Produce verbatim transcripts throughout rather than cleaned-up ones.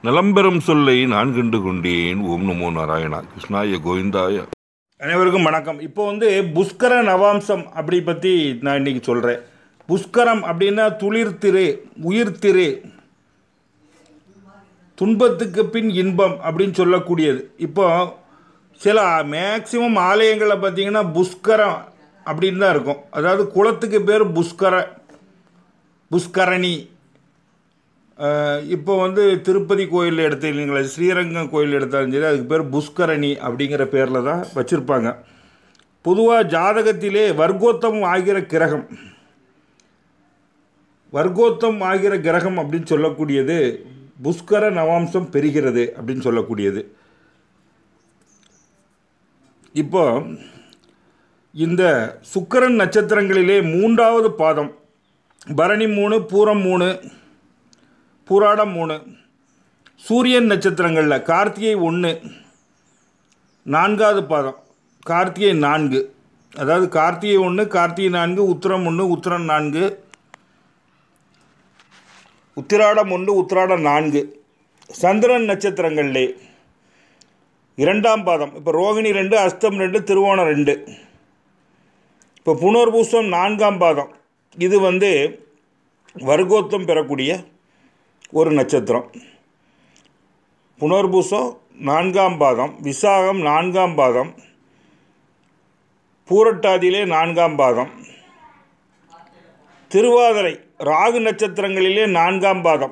நலம்பெறும் சொல்லை நான் கண்டு கொண்டேன். ஓம் நமோ நாராயணா. கிருஷ்ணாய கோவிந்தாய. அனைவருக்கும் வணக்கம். இப்போ வந்து புஷ்கர நவாம்சம் அப்படி பற்றி நான் இன்றைக்கி சொல்கிறேன். புஷ்கரம் அப்படின்னா துளிர்த்திரு, உயிர்த்திரு, துன்பத்துக்கு பின் இன்பம் அப்படின்னு சொல்லக்கூடியது. இப்போ சில மேக்சிமம் ஆலயங்களில் பார்த்திங்கன்னா புஷ்கரம் அப்படின்னு தான் இருக்கும். அதாவது குளத்துக்கு பேர் புஷ்கர புஷ்கரணி. இப்போ வந்து திருப்பதி கோயில் எடுத்தீங்களா, ஸ்ரீரங்கம் கோயில் எடுத்தாலும் சரி, அதுக்கு பேர் புஷ்கரணி அப்படிங்கிற பேரில் தான் வச்சுருப்பாங்க. பொதுவாக ஜாதகத்திலே வர்க்கோத்தம் ஆகிற கிரகம் வர்க்கோத்தம் ஆகிற கிரகம் அப்படின்னு சொல்லக்கூடியது புஷ்கர நவாம்சம் பெறுகிறது அப்படின்னு சொல்லக்கூடியது. இப்போ இந்த சுக்கிரன் நட்சத்திரங்களிலே மூன்றாவது பாதம் பரணி மூணு, பூரம் மூணு, பூராடம் மூணு, சூரியன் நட்சத்திரங்களில் கார்த்திகை ஒன்று, நான்காவது பாதம் கார்த்திகை நான்கு, அதாவது கார்த்திகை ஒன்று, கார்த்திகை நான்கு, உத்திரம் ஒன்று, உத்திரம் நான்கு, உத்திராடம் ஒன்று, உத்திராடம் நான்கு. சந்திரன் நட்சத்திரங்களிலே இரண்டாம் பாதம் இப்போ ரோகிணி ரெண்டு, அஸ்தம் ரெண்டு, திருவோணம் ரெண்டு. இப்போ புனர்பூசம் நான்காம் பாதம், இது வந்து வர்க்கோத்தம் பெறக்கூடிய ஒரு நட்சத்திரம். புனர்பூசம் நான்காம் பாதம், விசாகம் நான்காம் பாதம், பூரட்டாதியிலே நான்காம் பாதம், திருவாதிரை ராகு நட்சத்திரங்களிலே நான்காம் பாதம்.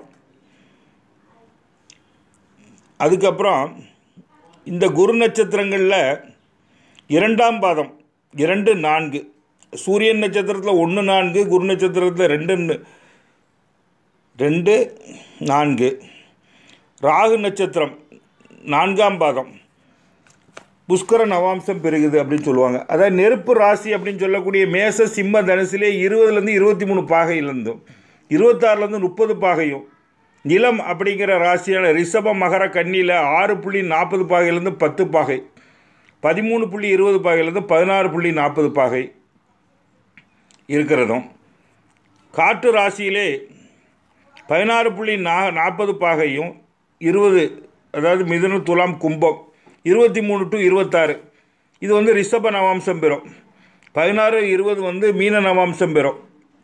அதுக்கப்புறம் இந்த குரு நட்சத்திரங்களில் இரண்டாம் பாதம் இரண்டு, நான்கு. சூரியன் நட்சத்திரத்தில் ஒன்று, நான்கு, குரு நட்சத்திரத்தில் ரெண்டு ரெண்டு நான்கு. ராகு நட்சத்திரம் நான்காம் பாதம் புஷ்கர நவாம்சம் பெறுகுது அப்படின்னு சொல்லுவாங்க. அதாவது நெருப்பு ராசி அப்படின்னு சொல்லக்கூடிய மேச சிம்ம தனுசிலே இருபதுலேருந்து இருபத்தி மூணு பாகையிலேருந்தும் இருபத்தாறுலேருந்து முப்பது பாகையும், நிலம் அப்படிங்கிற ராசியான ரிஷப மகர கன்னியில் ஆறு புள்ளி நாற்பது பாகையிலேருந்து பத்து பாகை, பதிமூணு புள்ளி இருபது பாகையிலேருந்து பதினாறு புள்ளி நாற்பது பாகை இருக்கிறதும், காற்று ராசியிலே பதினாறு புள்ளி நா நாற்பது பாகையும், இருபது அதாவது மிதுன, துலாம், கும்பம் இருபத்தி மூணு டு இருபத்தாறு இது வந்து ரிஷப நவாம்சம் பெறும். பதினாறு இருபது வந்து மீன நவாம்சம் பெறும்.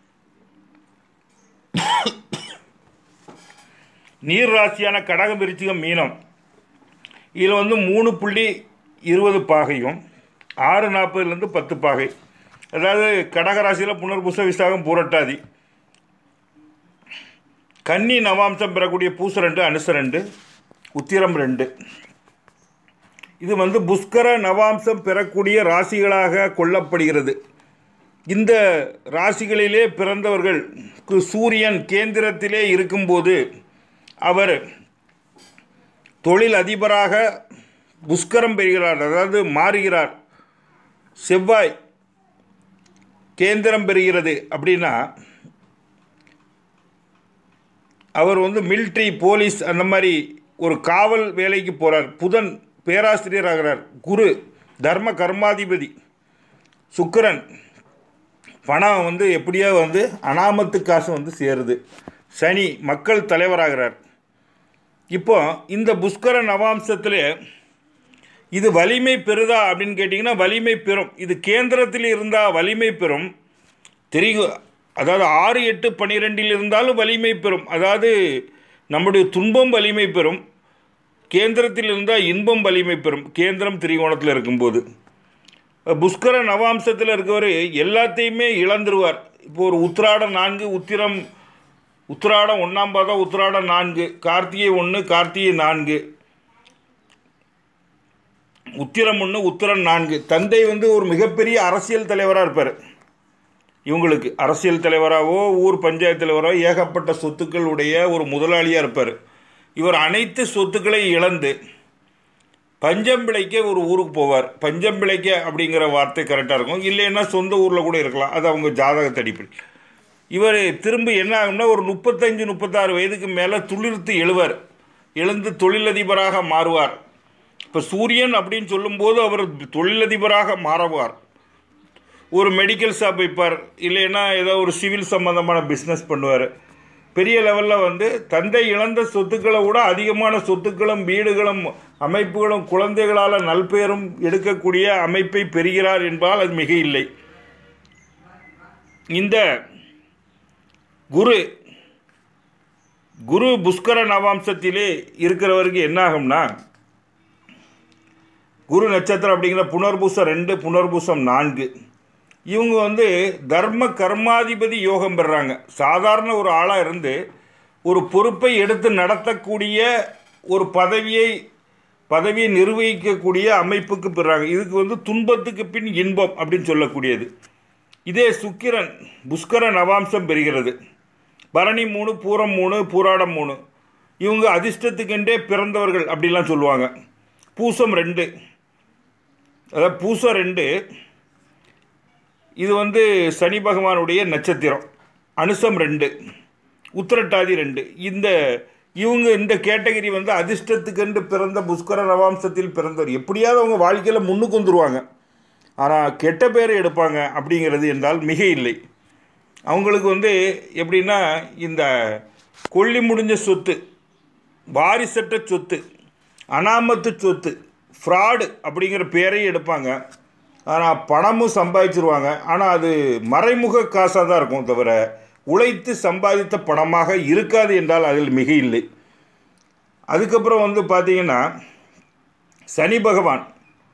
நீர் ராசியான கடக, விருச்சிகம், மீனம் இதில் வந்து மூணு புள்ளி இருபது பாகையும், ஆறு நாற்பதுலேருந்து பத்து பாகை. அதாவது கடகராசியில் புனர்பூச, விசாகம், பூரட்டாதி. கன்னி நவாம்சம் பெறக்கூடிய பூச ரெண்டு, அனுச ரெண்டு, உத்திரம் ரெண்டு. இது வந்து புஷ்கர நவாம்சம் பெறக்கூடிய ராசிகளாக கொள்ளப்படுகிறது. இந்த ராசிகளிலே பிறந்தவர்களுக்கு சூரியன் கேந்திரத்திலே இருக்கும்போது அவர் தொழில் அதிபராக புஷ்கரம் பெறுகிறார், அதாவது மாறுகிறார். செவ்வாய் கேந்திரம் பெறுகிறது அப்படின்னா அவர் வந்து மிலிட்ரி, போலீஸ் அந்த மாதிரி ஒரு காவல் வேலைக்கு போகிறார். புதன் பேராசிரியர் ஆகிறார். குரு தர்ம கர்மாதிபதி. சுக்கிரன் பணம் வந்து எப்படியோ வந்து அனாமத்து காசு வந்து சேருது. சனி மக்கள் தலைவராகிறார். இப்போ இந்த புஷ்கர நவாம்சத்தில் இது வலிமை பெறுதா அப்படின்னு கேட்டிங்கன்னா வலிமை பெறும். இது கேந்திரத்தில் இருந்தால் வலிமை பெறும். தெரியும், அதாவது ஆறு, எட்டு, பன்னிரெண்டில் இருந்தாலும் வலிமை பெறும். அதாவது நம்முடைய துன்பம் வலிமை பெறும். கேந்திரத்தில் இருந்தால் இன்பம் வலிமை பெறும். கேந்திரம் திரிகோணத்தில் இருக்கும்போது புஷ்கர நவாம்சத்தில் இருக்கவர் எல்லாத்தையுமே இழந்துருவார். இப்போ ஒரு உத்திராடம் நான்கு, உத்திரம் உத்திராடம் ஒன்றாம் பாதம், உத்திராடம் நான்கு, கார்த்திகை ஒன்று, கார்த்திகை நான்கு, உத்திரம் ஒன்று, உத்திரம் நான்கு. தந்தை வந்து ஒரு மிகப்பெரிய அரசியல் தலைவராக இருப்பார். இவங்களுக்கு அரசியல் தலைவராகவோ ஊர் பஞ்சாயத்து தலைவராகவோ ஏகப்பட்ட சொத்துக்கள் உடைய ஒரு முதலாளியாக இருப்பார். இவர் அனைத்து சொத்துக்களையும் இழந்து பஞ்சம் பிழைக்க ஒரு ஊருக்கு போவார். பஞ்சம் பிழைக்க அப்படிங்கிற வார்த்தை கரெக்டாக இருக்கும், இல்லைன்னா சொந்த ஊரில் கூட இருக்கலாம், அது அவங்க ஜாதகத்தடிப்பில். இவர் திரும்ப என்ன ஆகும்னா ஒரு முப்பத்தஞ்சு முப்பத்தாறு வயதுக்கு மேலே துளிர்த்து எழுவார். எழுந்து தொழிலதிபராக மாறுவார். இப்போ சூரியன் அப்படின்னு சொல்லும்போது அவர் தொழிலதிபராக மாறுவார். ஒரு மெடிக்கல் ஷாப் வைப்பார், இல்லைன்னா ஏதோ ஒரு சிவில் சம்மந்தமான பிஸ்னஸ் பண்ணுவார். பெரிய லெவலில் வந்து தந்தை இழந்த சொத்துக்களை விட அதிகமான சொத்துக்களும் வீடுகளும் அமைப்புகளும் குழந்தைகளால் நல்பெயரும் எடுக்கக்கூடிய அமைப்பை பெறுகிறார் என்பதால் அது மிக இல்லை. இந்த குரு குரு புஷ்கர நவாம்சத்திலே இருக்கிறவருக்கு என்ன ஆகும்னா, குரு நட்சத்திரம் அப்படிங்கிற புனர்பூசம் ரெண்டு புனர்பூசம் நான்கு, இவங்க வந்து தர்ம கர்மாதிபதி யோகம் பெறுறாங்க. சாதாரண ஒரு ஆளாக இருந்து ஒரு பொறுப்பை எடுத்து நடத்தக்கூடிய ஒரு பதவியை பதவியை நிர்வகிக்கக்கூடிய அமைப்புக்கு பெறுறாங்க. இதுக்கு வந்து துன்பத்துக்கு பின் இன்பம் அப்படின்னு சொல்லக்கூடியது. இதே சுக்கிரன் புஷ்கர நவாம்சம் பெறுகிறது. பரணி மூணு, பூரம் மூணு, பூராடம் மூணு, இவங்க அதிர்ஷ்டத்துக்கென்றே பிறந்தவர்கள் அப்படிலாம் சொல்லுவாங்க. பூசம் ரெண்டு, அதாவது பூசம் ரெண்டு, இது வந்து சனி பகவானுடைய நட்சத்திரம். அனுசம் ரெண்டு, உத்திரட்டாதி ரெண்டு, இந்த இவங்க இந்த கேட்டகரி வந்து அதிர்ஷ்டத்துக்கென்று பிறந்த புஷ்கர நவாம்சத்தில் பிறந்தவர். எப்படியாவது அவங்க வாழ்க்கையில் முன்னுக்கு வந்துடுவாங்க, ஆனால் கெட்ட பேர் எடுப்பாங்க அப்படிங்கிறது என்றால் மிக இல்லை. அவங்களுக்கு வந்து எப்படின்னா, இந்த கொல்லி முடிஞ்ச சொத்து, வாரிசற்ற சொத்து, அனாமத்து சொத்து, ஃப்ராடு அப்படிங்கிற பேரையும் எடுப்பாங்க. ஆனால் பணமும் சம்பாதிச்சிருவாங்க. ஆனால் அது மறைமுக காசாக தான் இருக்கும் தவிர உழைத்து சம்பாதித்த பணமாக இருக்காது என்றால் அதில் மிக இல்லை. அதுக்கப்புறம் வந்து பார்த்திங்கன்னா, சனி பகவான்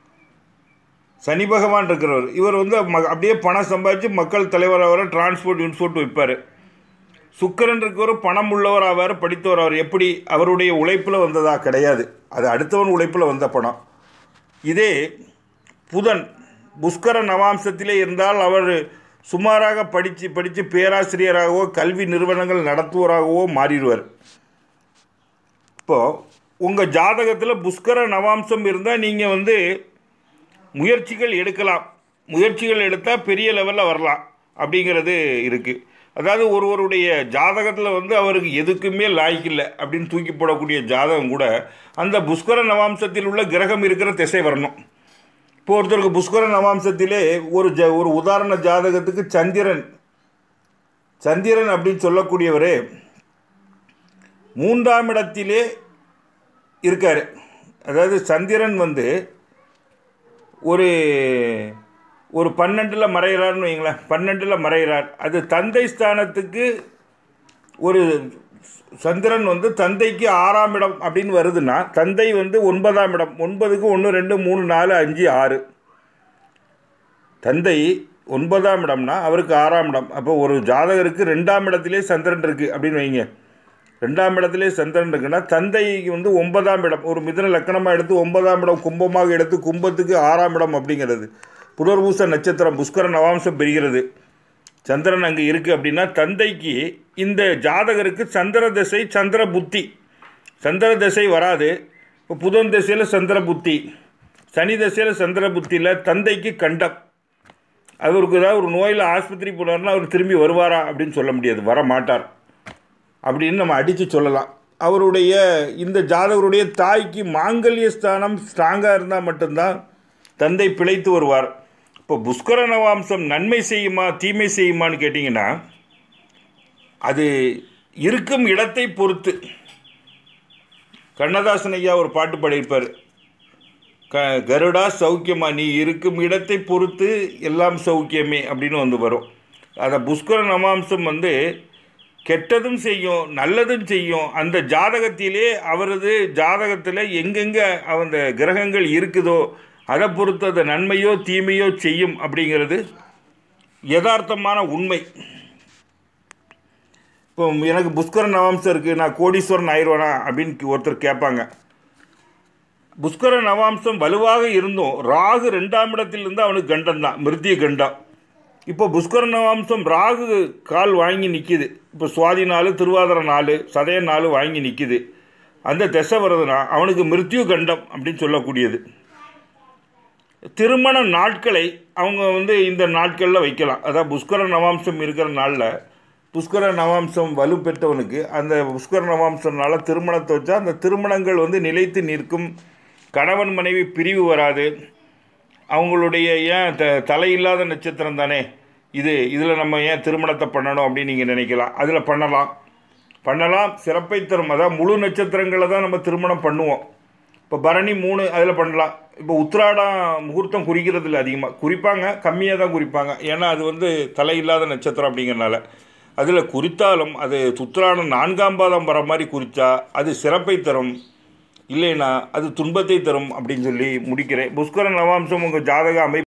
சனி பகவான் இருக்கிறவர், இவர் வந்து ம அப்படியே பணம் சம்பாதிச்சு மக்கள் தலைவராக வர டிரான்ஸ்போர்ட் இன்ஸ்போர்ட் வைப்பார். சுக்கிரன் இருக்கிறவர் பணம் உள்ளவர் ஆவார், படித்தவர் ஆவார். எப்படி? அவருடைய உழைப்பில் வந்ததா? கிடையாது, அது அடுத்தவன் உழைப்பில் வந்த பணம். இதே புதன் புஷ்கர நவாம்சத்திலே இருந்தால் அவர் சுமாராக படித்து படித்து பேராசிரியராகவோ கல்வி நிறுவனங்கள் நடத்துவராகவோ மாறிடுவார். இப்போது உங்கள் ஜாதகத்தில் புஷ்கர நவாம்சம் இருந்தால் நீங்கள் வந்து முயற்சிகள் எடுக்கலாம். முயற்சிகள் எடுத்தால் பெரிய லெவலில் வரலாம் அப்படிங்கிறது இருக்குது. அதாவது ஒருவருடைய ஜாதகத்தில் வந்து அவருக்கு எதுக்குமே லாய்க்கில்லை அப்படின்னு தூக்கி போடக்கூடிய ஜாதகம் கூட அந்த புஷ்கர நவாம்சத்தில் உள்ள கிரகம் இருக்கிற திசை வரணும். இப்போ ஒருத்தருக்கு புஷ்கர நவாம்சத்திலே ஒரு ஜ ஒரு உதாரண ஜாதகத்துக்கு சந்திரன் சந்திரன் அப்படின்னு சொல்லக்கூடியவர் மூன்றாம் இடத்திலே இருக்கார். அதாவது சந்திரன் வந்து ஒரு ஒரு பன்னெண்டில் மறைகிறார்னு வைங்களேன். பன்னெண்டில் மறைகிறார். அது தந்தை ஸ்தானத்துக்கு ஒரு சந்திரன் வந்து தந்தைக்கு ஆறாம் இடம் அப்படின்னு வருதுன்னா, தந்தை வந்து ஒன்பதாம் இடம். ஒன்பதுக்கு ஒன்று ரெண்டு மூணு நாலு அஞ்சு ஆறு. தந்தை ஒன்பதாம் இடம்னா அவருக்கு ஆறாம் இடம். அப்போ ஒரு ஜாதகருக்கு ரெண்டாம் இடத்திலே சந்திரன் இருக்குது அப்படின்னு வைங்க. ரெண்டாம் இடத்திலே சந்திரன் இருக்குன்னா தந்தைக்கு வந்து ஒன்பதாம் இடம். ஒரு மிதுன லக்கணமாக எடுத்து ஒன்பதாம் இடம் கும்பமாக எடுத்து கும்பத்துக்கு ஆறாம் இடம் அப்படிங்கிறது. புனர்பூச நட்சத்திரம் புஷ்கர நவாம்சம் பெறுகிறது. சந்திரன் அங்கே இருக்குது அப்படின்னா தந்தைக்கு இந்த ஜாதகருக்கு சந்திர திசை சந்திர புத்தி. சந்திர திசை வராது. இப்போ புதன் திசையில் சந்திர புத்தி, சனி திசையில் சந்திர புத்தியில் தந்தைக்கு கண்டம். அவருக்கு ஏதாவது ஒரு நோயில் ஆஸ்பத்திரி போனார்னா அவர் திரும்பி வருவாரா அப்படின்னு சொல்ல முடியாது, வர மாட்டார் அப்படின்னு நம்ம அடித்து சொல்லலாம். அவருடைய இந்த ஜாதகருடைய தாய்க்கு மாங்கல்ய ஸ்தானம் ஸ்ட்ராங்காக இருந்தால் மட்டும்தான் தந்தை பிழைத்து வருவார். இப்போ புஷ்கர நவாம்சம் நன்மை செய்யுமா தீமை செய்யுமான்னு கேட்டிங்கன்னா, அது இருக்கும் இடத்தை பொறுத்து. கண்ணதாசன் ஐயா ஒரு பாட்டு பாடியிருப்பார், க கருடா சௌக்கியமா, நீ இருக்கும் இடத்தை பொறுத்து எல்லாம் சௌக்கியமே அப்படின்னு வந்து வரும். அதை புஷ்கர நவாம்சம் வந்து கெட்டதும் செய்யும் நல்லதும் செய்யும். அந்த ஜாதகத்திலே அவரது ஜாதகத்தில் எங்கெங்கே அந்த கிரகங்கள் இருக்குதோ அதை பொறுத்து அது நன்மையோ தீமையோ செய்யும் அப்படிங்கிறது யதார்த்தமான உண்மை. இப்போ எனக்கு புஷ்கர நவாம்சம் இருக்குது, நான் கோடீஸ்வரன் ஆயிடுவேனா அப்படின்னு ஒருத்தர் கேட்பாங்க. புஷ்கர நவாம்சம் வலுவாக இருந்தும் ராகு ரெண்டாம் இடத்திலிருந்து அவனுக்கு கண்டம் தான், மிருத்திய கண்டம். இப்போ புஷ்கர நவாம்சம் ராகு கால் வாங்கி நிற்கிது. இப்போ சுவாதி நாலு, திருவாதிரை நாலு, சதய நாலு வாங்கி நிற்கிது. அந்த திசை வருதுன்னா அவனுக்கு மிருத்யு கண்டம் அப்படின்னு சொல்லக்கூடியது. திருமண நாட்களை அவங்க வந்து இந்த நாட்களில் வைக்கலாம். அதாவது புஷ்கர நவாம்சம் இருக்கிற நாளில் புஷ்கர நவாம்சம் வலு பெற்றவனுக்கு அந்த புஷ்கர நவாம்சம்னால திருமணத்தை வச்சா அந்த திருமணங்கள் வந்து நிலைத்து நிற்கும். கணவன் மனைவி பிரிவு வராது. அவங்களுடைய ஏன் த தலையில்லாத நட்சத்திரம் தானே இது, இதில் நம்ம ஏன் திருமணத்தை பண்ணணும் அப்படின்னு நீங்கள் நினைக்கலாம். அதில் பண்ணலாம். பண்ணலாம், சிறப்பை தரும். அதான் முழு நட்சத்திரங்களை தான் நம்ம திருமணம் பண்ணுவோம். இப்போ பரணி மூணு அதில் பண்ணலாம். இப்போ உத்திராடம் முகூர்த்தம் குறிக்கிறது இல்லை, அதிகமாக குறிப்பாங்க, கம்மியாக தான் குறிப்பாங்க. ஏன்னா அது வந்து தலை இல்லாத நட்சத்திரம் அப்படிங்கிறனால. அதில் குறித்தாலும் அது உத்திராடம் நான்காம் பாதம் வர மாதிரி குறித்தா அது சிறப்பை தரும், இல்லைன்னா அது துன்பத்தை தரும் அப்படின்னு சொல்லி முடிக்கிறேன். புஷ்கர நவாம்சம் உங்கள் ஜாதக அமைப்பு